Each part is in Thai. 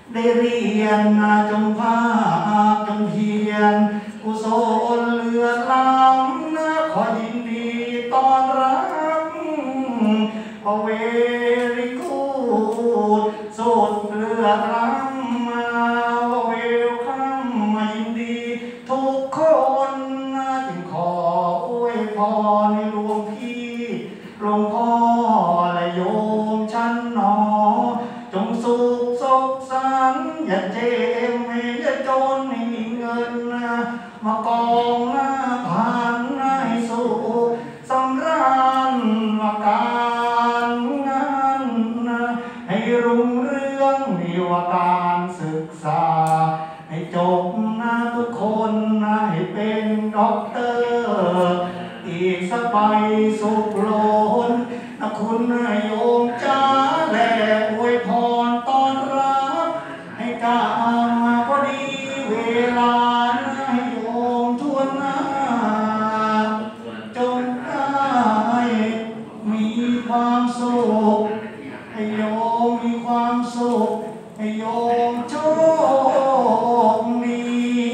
ได้เรียนจงภาคจงเพียรกุศลเลือล้ำขอยินดีต้อนรับเอาเวริกูดสุดเลือล้ำมาเวลคัมมายินดีทุกคนจึงขออวยพรในหลวงพี่หลวงพ่อและโยมชั้นหนอจงสุขสดสันอย่าเจ็บไม่อย่าจนให้มีเงินมากองหน้าผ่านให้สุขสำราญมาการงานให้รุ่งเรืองมีว่าการศึกษาให้จบทุกคนให้เป็นด็อกเตอร์อีกสักใบสุขล้นคุณโยมจ้าและอวยพรต้อนรับให้กามาพอดีเวลาให้โยมทวนหน้าจงได้มีความสุขให้โยมมีความสุขให้โยมโชคดี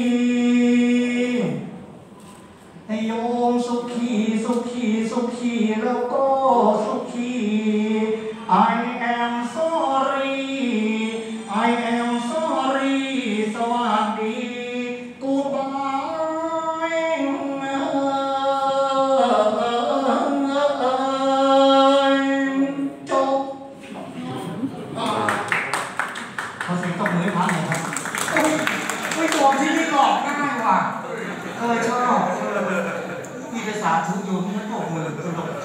ให้โยมสุขีสุขีสุขีแล้วก็สุขี I am sorry I am sorry สวัสดี Goodbye จบขอเสียงตบมือให้พักหน่อยครับไม่ตัวที่นี่หลอกง่ายว่ะชอบมีภาษาทุกยุคไม่ตบมือสนุก